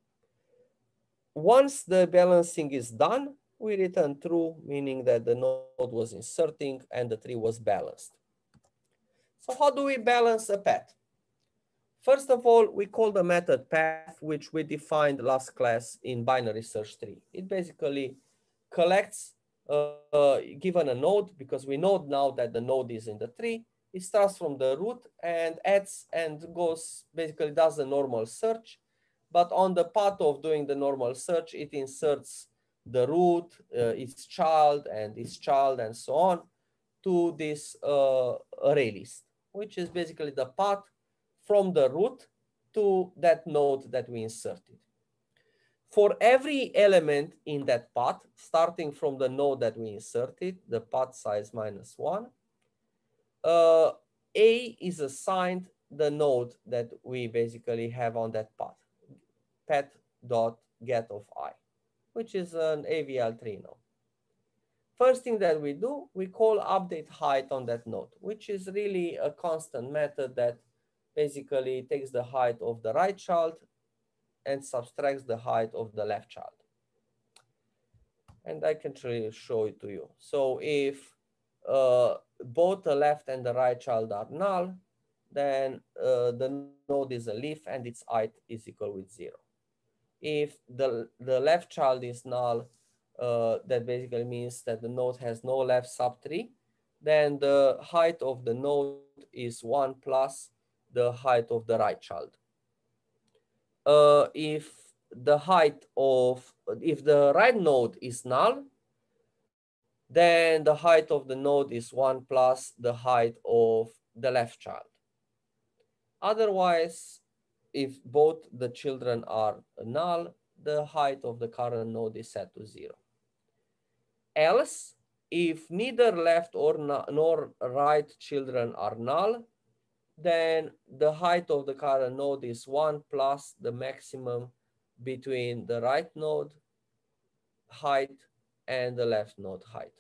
Once the balancing is done, we return true, meaning that the node was inserting and the tree was balanced. So how do we balance a path? First of all, we call the method path, which we defined last class in binary search tree. It basically collects, uh, uh, given a node, because we know now that the node is in the tree, it starts from the root and adds and goes, basically does the normal search. But on the path of doing the normal search, it inserts the root, uh, its child, and its child, and so on, to this uh, array list, which is basically the path from the root to that node that we inserted. For every element in that path, starting from the node that we inserted, the path size minus one, uh, A is assigned the node that we basically have on that path, path.get of I, which is an A V L three node. First thing that we do, we call update height on that node, which is really a constant method that basically takes the height of the right child and subtracts the height of the left child. And I can really show it to you. So if uh, both the left and the right child are null, then uh, the node is a leaf and its height is equal with zero. If the, the left child is null, uh, that basically means that the node has no left subtree, then the height of the node is one plus the height of the right child. Uh, if the height of, if the right node is null, then the height of the node is one plus the height of the left child. Otherwise, if both the children are null, the height of the current node is set to zero. Else, if neither left or nor right children are null, then the height of the current node is one plus the maximum between the right node height and the left node height.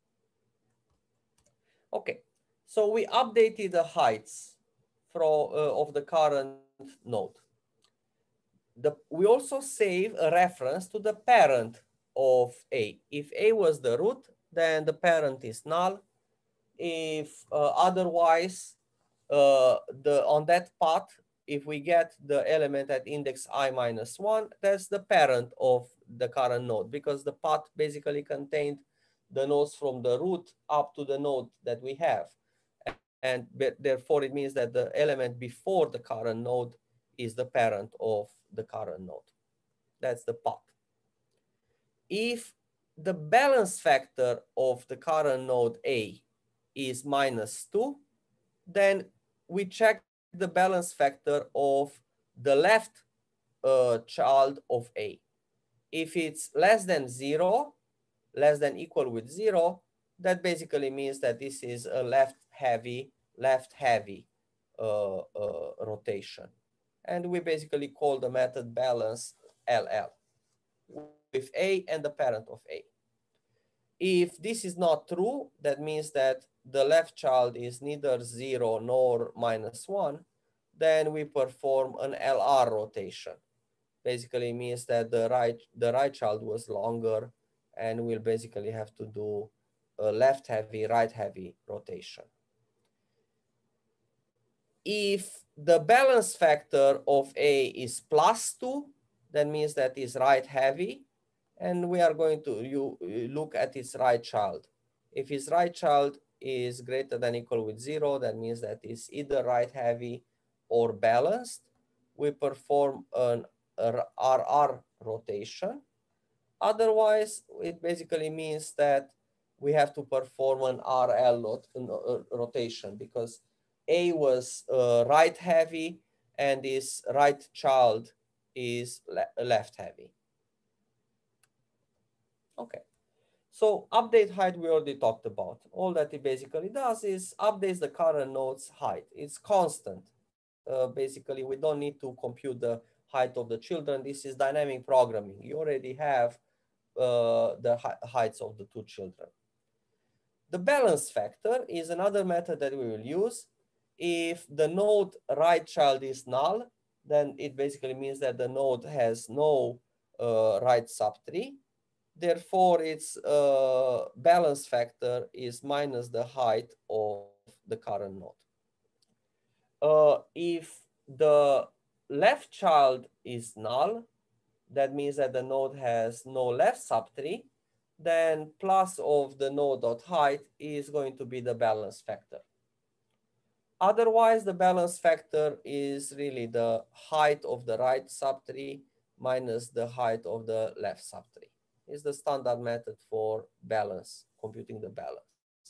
Okay, so we updated the heights from, uh, of the current node. The, we also save a reference to the parent of A. If A was the root, then the parent is null. If uh, otherwise, uh, the on that path, if we get the element at index I minus one, that's the parent of the current node, because the path basically contained the nodes from the root up to the node that we have. And therefore, it means that the element before the current node is the parent of the current node. That's the path. if the balance factor of the current node A is minus two, then we check the balance factor of the left uh, child of A. If it's less than zero, less than equal with zero, that basically means that this is a left heavy, left heavy uh, uh, rotation. And we basically call the method balance L L with A and the parent of A. If this is not true, that means that the left child is neither zero nor minus one, then we perform an L R rotation. Basically means that the right, the right child was longer and we'll basically have to do a left heavy, right heavy rotation. If the balance factor of A is plus two, that means that is right heavy, and we are going to you, look at its right child. If his right child is greater than or equal with zero, that means that it's either right heavy or balanced. We perform an R R rotation. Otherwise, it basically means that we have to perform an R L rotation because A was uh, right heavy and this right child is le left heavy. Okay, so update height we already talked about. All that it basically does is updates the current node's height. It's constant. Uh, basically, we don't need to compute the height of the children. This is dynamic programming. You already have uh, the heights of the two children. The balance factor is another method that we will use. If the node right child is null, then it basically means that the node has no uh, right subtree. Therefore, its uh, balance factor is minus the height of the current node. Uh, if the left child is null, that means that the node has no left subtree, then plus of the node dot height is going to be the balance factor. Otherwise, the balance factor is really the height of the right subtree minus the height of the left subtree. Is the standard method for balance, computing the balance.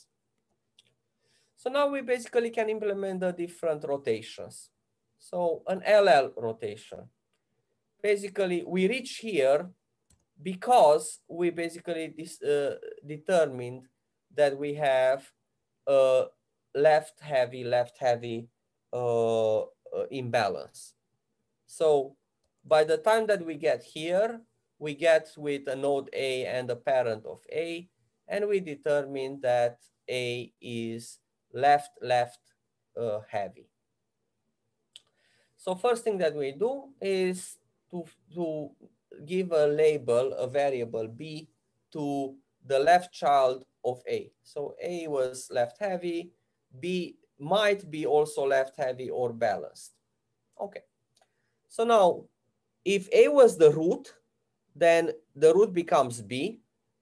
So now we basically can implement the different rotations. So an L L rotation. Basically, we reach here because we basically dis, uh, determined that we have a left heavy, left heavy uh, uh, imbalance. So by the time that we get here, we get with a node A and a parent of A, and we determine that A is left, left uh, heavy. So first thing that we do is to, to give a label, a variable B to the left child of A. So A was left heavy, B might be also left heavy or balanced. Okay. So now if A was the root, then the root becomes B.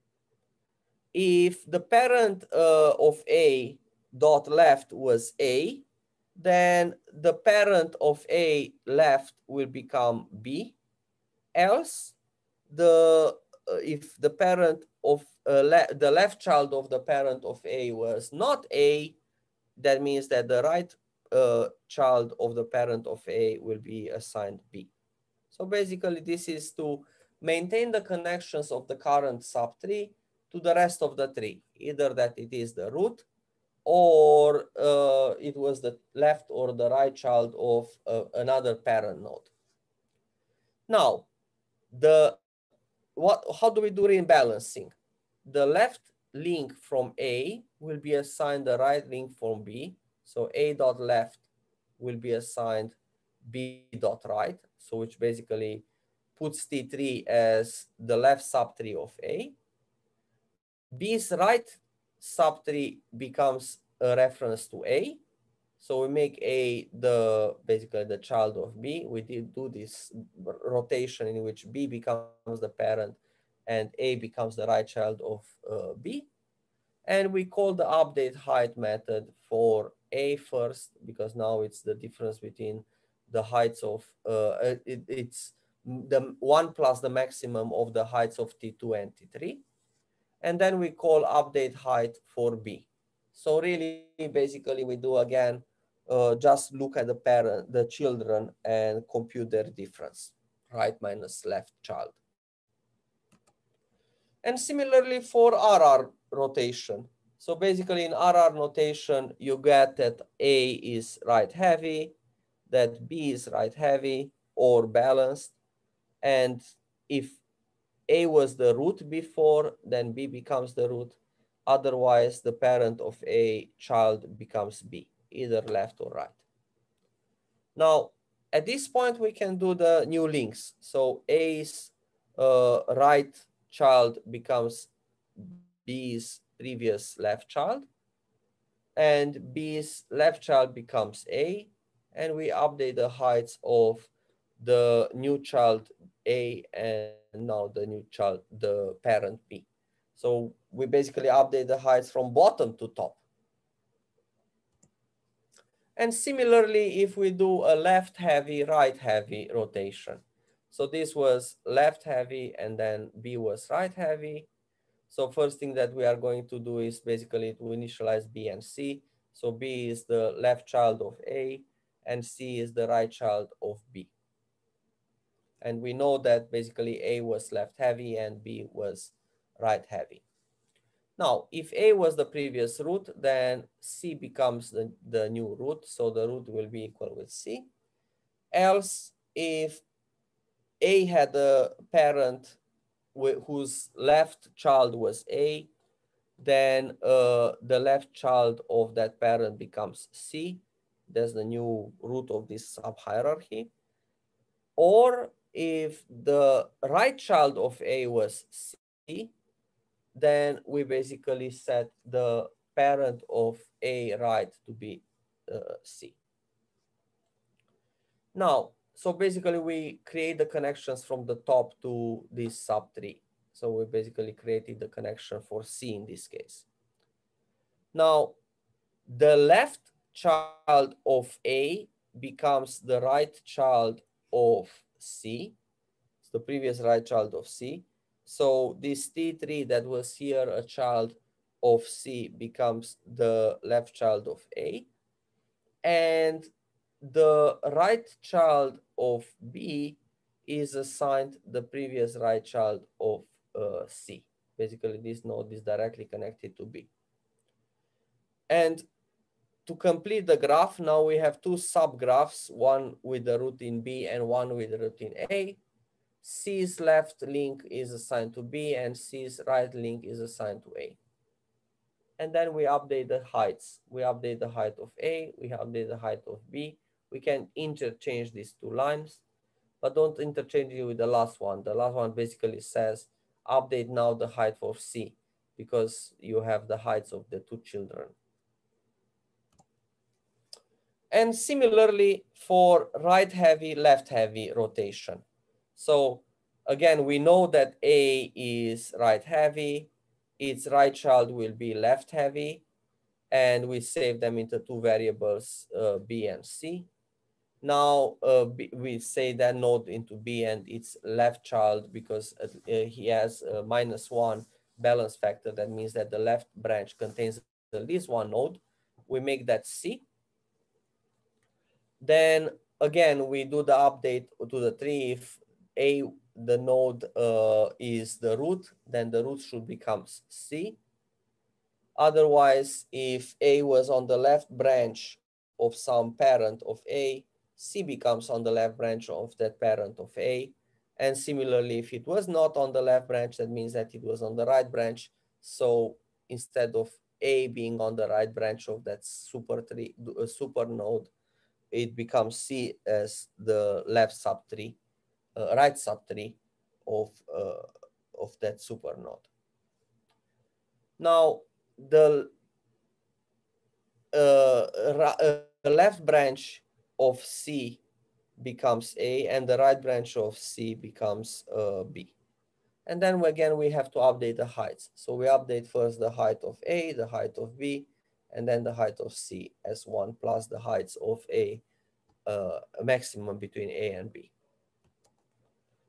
If the parent uh, of A dot left was A, then the parent of A left will become B. Else, the uh, if the parent of uh, le the left child of the parent of A was not A, that means that the right uh, child of the parent of A will be assigned B. So basically, this is to maintain the connections of the current subtree to the rest of the tree, either that it is the root or uh, it was the left or the right child of uh, another parent node. Now, the what? How do we do rebalancing? The left link from A will be assigned the right link from B. So A dot left will be assigned B dot right. So which basically puts T three as the left subtree of A. B's right subtree becomes a reference to A. So we make A the basically the child of B. We did do this rotation in which B becomes the parent and A becomes the right child of uh, B. And we call the update height method for A first, because now it's the difference between the heights of, uh, it, it's the one plus the maximum of the heights of T two and T three. And then we call update height for B. So really, basically, we do again, uh, just look at the parent, the children, and compute their difference, right minus left child. And similarly for R R rotation. So basically in R R notation, you get that A is right heavy, that B is right heavy or balanced. And if A was the root before, then B becomes the root. Otherwise, the parent of A child becomes B, either left or right. Now, at this point, we can do the new links. So A's uh, right child becomes B's previous left child, and B's left child becomes A, and we update the heights of the new child A and now the new child, the parent B. So we basically update the heights from bottom to top. And similarly, if we do a left heavy, right heavy rotation. So this was left heavy and then B was right heavy. So first thing that we are going to do is basically to initialize B and C. So B is the left child of A and C is the right child of B. And we know that basically A was left heavy and B was right heavy. Now, if A was the previous root, then C becomes the, the new root. So the root will be equal with C. Else, if A had a parent whose left child was A, then uh, the left child of that parent becomes C. That's the new root of this subhierarchy. Or if the right child of A was C, then we basically set the parent of A right to be uh, C. Now, so basically we create the connections from the top to this subtree. So we basically created the connection for C in this case. Now, the left child of A becomes the right child of C. It's the previous right child of C. So this T three that was here a child of C becomes the left child of A. And the right child of B is assigned the previous right child of uh, C. Basically, this node is directly connected to B. And to complete the graph, now we have two subgraphs, one with the root in B and one with the root in A. C's left link is assigned to B and C's right link is assigned to A. And then we update the heights. We update the height of A, we update the height of B. We can interchange these two lines, but don't interchange it with the last one. The last one basically says, update now the height of C, because you have the heights of the two children. And similarly for right heavy, left heavy rotation. So again, we know that A is right heavy, its right child will be left heavy, and we save them into two variables, uh, B and C. Now uh, B, we say that node into B and its left child because uh, he has a minus one balance factor. That means that the left branch contains at least one node. We make that C. Then again, we do the update to the tree. If A, the node uh, is the root, then the root should become C. Otherwise, if A was on the left branch of some parent of A, C becomes on the left branch of that parent of A. And similarly, if it was not on the left branch, that means that it was on the right branch. So instead of A being on the right branch of that super tree, uh, super node, it becomes C as the left subtree, uh, right subtree of, uh, of that super node. Now, the uh, uh, left branch of C becomes A and the right branch of C becomes uh, B. And then again, we have to update the heights. So we update first the height of A, the height of B, and then the height of C as one plus the heights of A, uh, a maximum between A and B.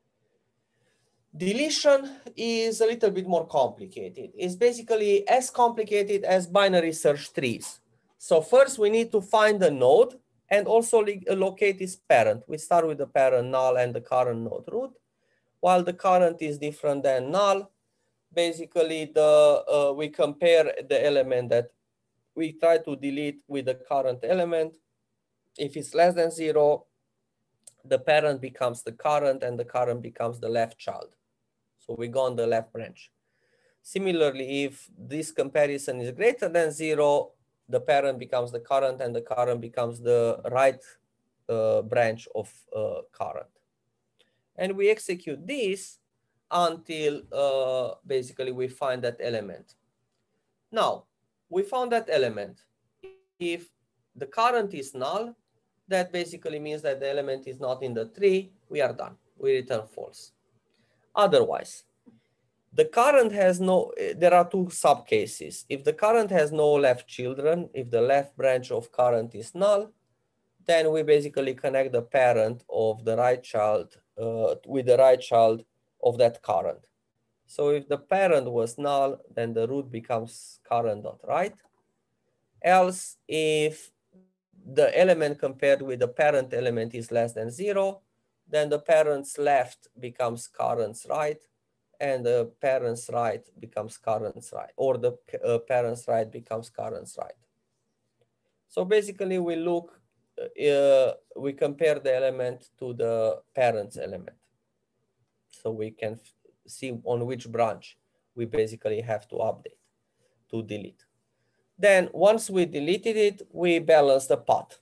Deletion is a little bit more complicated. It's basically as complicated as binary search trees. So first we need to find a node and also locate its parent. We start with the parent null and the current node root. While the current is different than null, basically the uh, we compare the element that we try to delete with the current element. If it's less than zero, the parent becomes the current and the current becomes the left child. So we go on the left branch. Similarly, if this comparison is greater than zero, the parent becomes the current and the current becomes the right uh, branch of uh, current. And we execute this until uh, basically we find that element. Now, we found that element. If the current is null, that basically means that the element is not in the tree. We are done. We return false. Otherwise, the current has no, there are two subcases. If the current has no left children, if the left branch of current is null, then we basically connect the parent of the right child uh, with the right child of that current. So if the parent was null, then the root becomes current.right. Else, if the element compared with the parent element is less than zero, then the parent's left becomes current's right, and the parent's right becomes current's right, or the uh, parent's right becomes current's right. So basically we look, uh, we compare the element to the parent's element. So we can see on which branch we basically have to update, to delete. Then once we deleted it, we balance the path.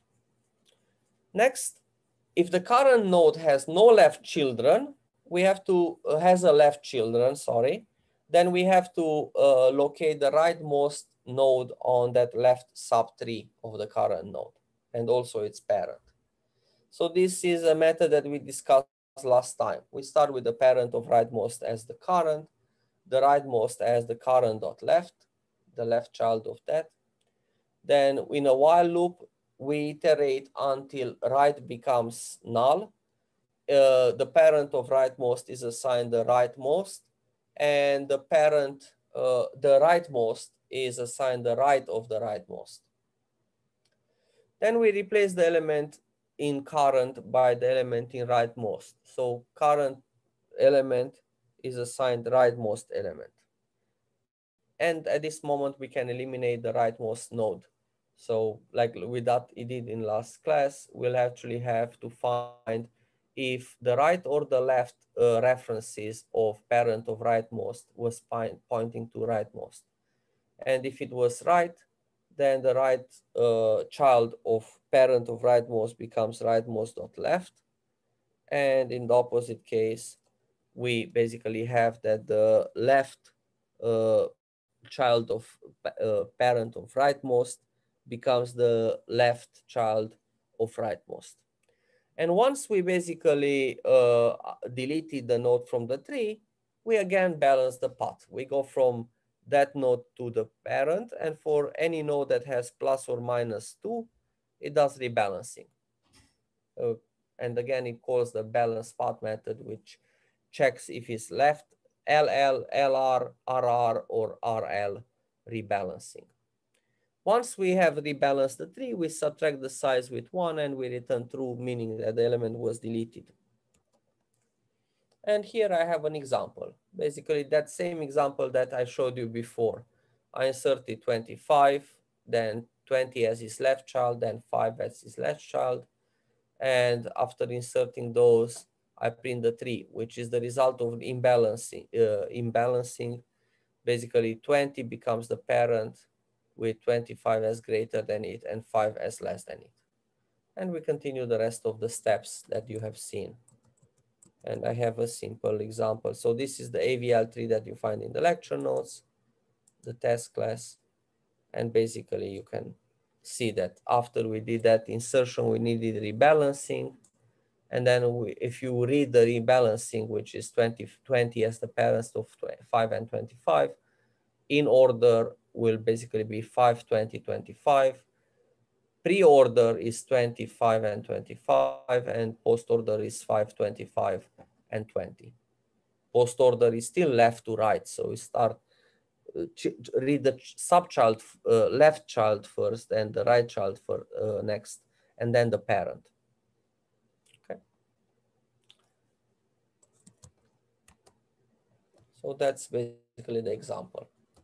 Next, if the current node has no left children, we have to, uh, has a left children, sorry, then we have to uh, locate the rightmost node on that left subtree of the current node and also its parent. So this is a method that we discussed last time. We start with the parent of rightmost as the current, the rightmost as the current dot left, the left child of that. Then in a while loop, we iterate until right becomes null. Uh, the parent of rightmost is assigned the rightmost, and the parent, uh, the rightmost is assigned the right of the rightmost. Then we replace the element in current by the element in rightmost. So current element is assigned rightmost element. And at this moment, we can eliminate the rightmost node. So like with that it did in last class, we'll actually have to find if the right or the left uh, references of parent of rightmost was pointing to rightmost. And if it was right, then the right uh, child of parent of rightmost becomes rightmost dot left. And in the opposite case, we basically have that the left uh, child of uh, parent of rightmost becomes the left child of rightmost. And once we basically uh, deleted the node from the tree, we again balance the path. We go from that node to the parent, and for any node that has plus or minus two, it does rebalancing. Uh, and again, it calls the balance path method, which checks if it's left L L, L R, R R, or R L rebalancing. Once we have rebalanced the tree, we subtract the size with one and we return true, meaning that the element was deleted. And here I have an example. Basically, that same example that I showed you before. I inserted twenty-five, then twenty as his left child, then five as his left child. And after inserting those, I print the tree, which is the result of imbalancing. Uh, imbalancing. Basically, twenty becomes the parent with twenty-five as greater than it and five as less than it. And we continue the rest of the steps that you have seen. And I have a simple example. So this is the A V L tree that you find in the lecture notes, the test class. And basically you can see that after we did that insertion, we needed rebalancing. And then we, if you read the rebalancing, which is twenty, twenty as the parents of five and twenty-five, in order will basically be five, twenty, twenty-five. Pre-order is twenty-five and twenty-five, and post-order is five, twenty-five, and twenty. post order is still left to right. So we start uh, read the subchild, uh, left child first and the right child for uh, next, and then the parent. Okay. So that's basically the example.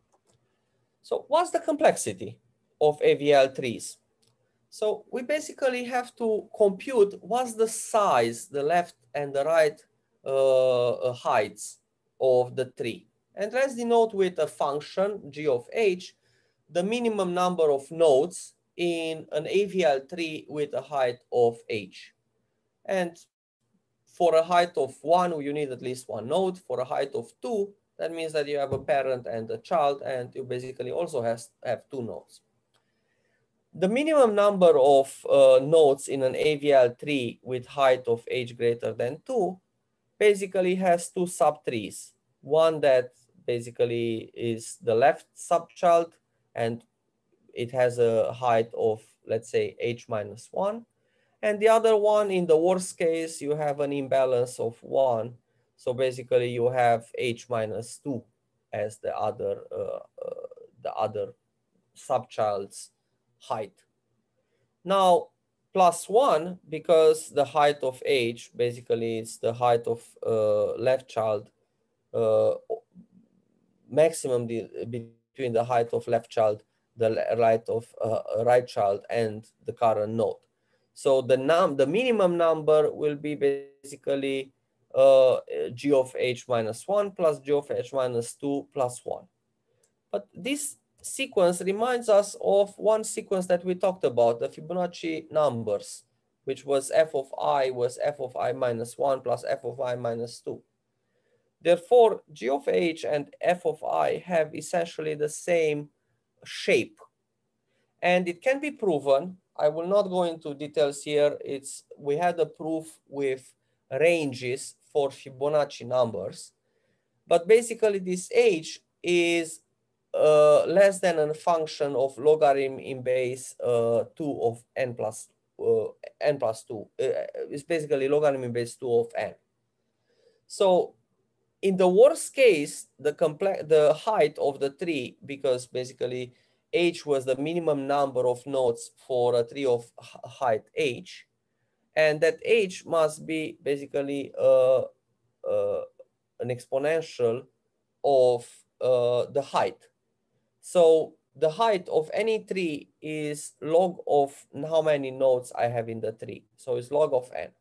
So what's the complexity of A V L trees? So we basically have to compute what's the size, the left and the right uh, heights of the tree. And let's denote with a function g of h, the minimum number of nodes in an A V L tree with a height of h. And for a height of one, you need at least one node. For a height of two, that means that you have a parent and a child, and you basically also has, have two nodes. The minimum number of uh, nodes in an A V L tree with height of h greater than two basically has two subtrees. One that basically is the left subchild, and it has a height of, let's say, h minus one. And the other one, in the worst case, you have an imbalance of one. So basically you have h minus two as the other, uh, uh, the other subchild's height. Now, plus one, because the height of h basically is the height of uh, left child, uh, maximum the, between the height of left child, the right of uh, right child, and the current node. So the num the minimum number will be basically uh, g of h minus one plus g of h minus two plus one. But this sequence reminds us of one sequence that we talked about, the Fibonacci numbers, which was f of I was f of I minus one plus f of I minus two. Therefore, g of h and f of I have essentially the same shape. And it can be proven. I will not go into details here. It's, we had a proof with ranges for Fibonacci numbers. But basically this h is uh, less than a function of logarithm in base uh, two of n plus, uh, n plus two. Uh, it's basically logarithm in base two of n. So in the worst case, the complex, the height of the tree, because basically h was the minimum number of nodes for a tree of height h, and that h must be basically uh, uh, an exponential of uh, the height. So the height of any tree is log of how many nodes I have in the tree. So it's log of n,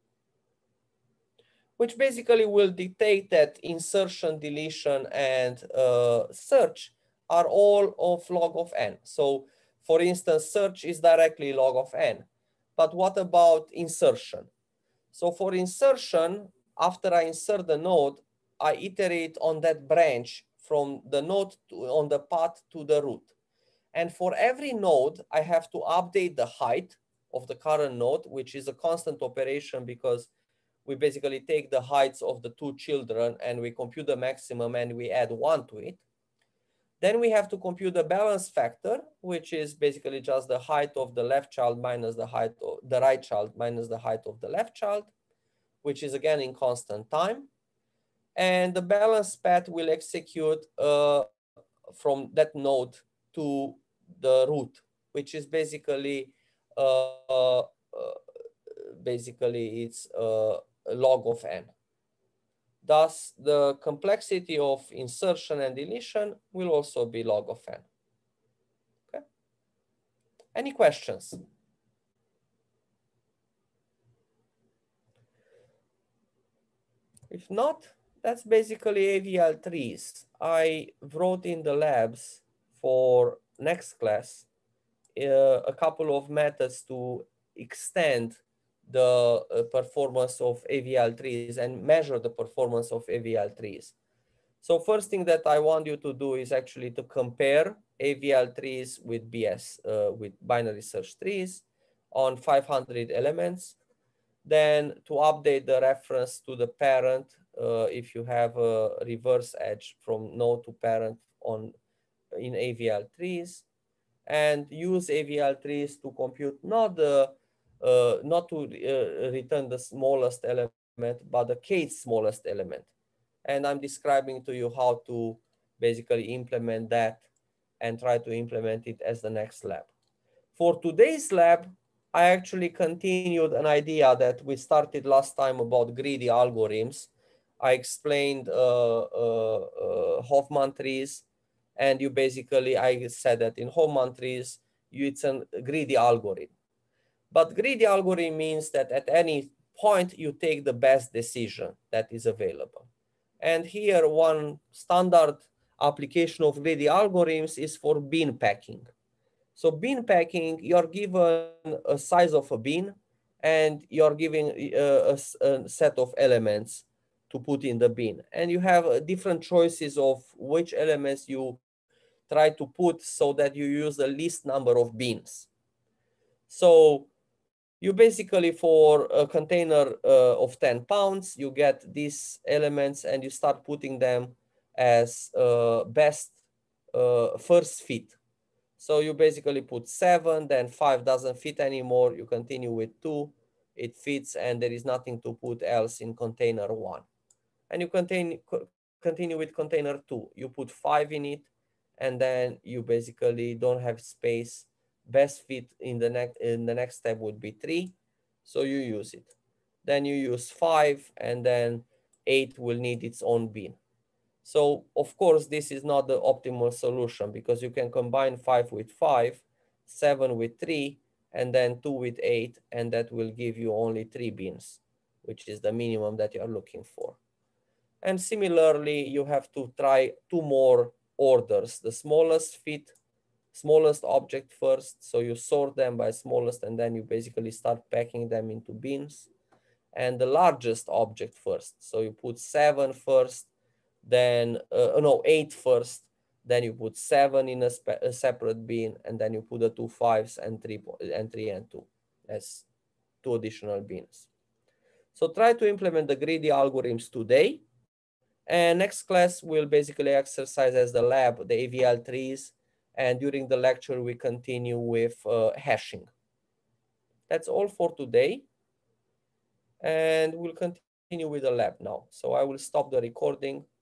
which basically will dictate that insertion, deletion, and uh, search are all of log of n. So for instance, search is directly log of n. But what about insertion? So for insertion, after I insert the node, I iterate on that branch from the node to, on the path to the root. And for every node, I have to update the height of the current node, which is a constant operation because we basically take the heights of the two children and we compute the maximum and we add one to it. Then we have to compute the balance factor, which is basically just the height of the left child minus the height of the right child minus the height of the left child, which is again in constant time. And the balance path will execute uh, from that node to the root, which is basically uh, uh, basically it's uh, log of n. Thus, the complexity of insertion and deletion will also be log of n. Okay. Any questions? If not, that's basically A V L trees. I wrote in the labs for next class uh, a couple of methods to extend the uh, performance of A V L trees and measure the performance of A V L trees. So first thing that I want you to do is actually to compare A V L trees with B S, uh, with binary search trees on five hundred elements. Then to update the reference to the parent, uh, if you have a reverse edge from node to parent on in A V L trees, and use A V L trees to compute not the uh, not to uh, return the smallest element, but the kth smallest element. And I'm describing to you how to basically implement that and try to implement it as the next lab. For today's lab, I actually continued an idea that we started last time about greedy algorithms. I explained uh, uh, uh, Hoffman trees, and you basically, I said that in Hoffman trees, you, it's a greedy algorithm. But greedy algorithm means that at any point you take the best decision that is available. And here one standard application of greedy algorithms is for bin packing. So bin packing, you're given a size of a bin and you're giving a, a, a set of elements to put in the bin. And you have uh, different choices of which elements you try to put so that you use the least number of bins. So you basically, for a container uh, of ten pounds, you get these elements and you start putting them as uh, best uh, first fit. So you basically put seven, then five doesn't fit anymore. You continue with two, it fits, and there is nothing to put else in container one. And you continue, continue with container two. You put five in it, and then you basically don't have space. Best fit in the next in the next step would be three, so you use it. Then you use five, and then eight will need its own bin. So of course, this is not the optimal solution because you can combine five with five, seven with three, and then two with eight, and that will give you only three bins, which is the minimum that you're looking for. And similarly, you have to try two more orders, the smallest fit, smallest object first. So you sort them by smallest, and then you basically start packing them into bins, and the largest object first. So you put seven first, then uh, no, eight first, then you put seven in a, a separate bin, and then you put the two fives and three and three and two as two additional bins. So try to implement the greedy algorithms today. And next class we'll basically exercise as the lab the A V L trees, and during the lecture we continue with uh, hashing. That's all for today, and we'll continue with the lab now. So I will stop the recording.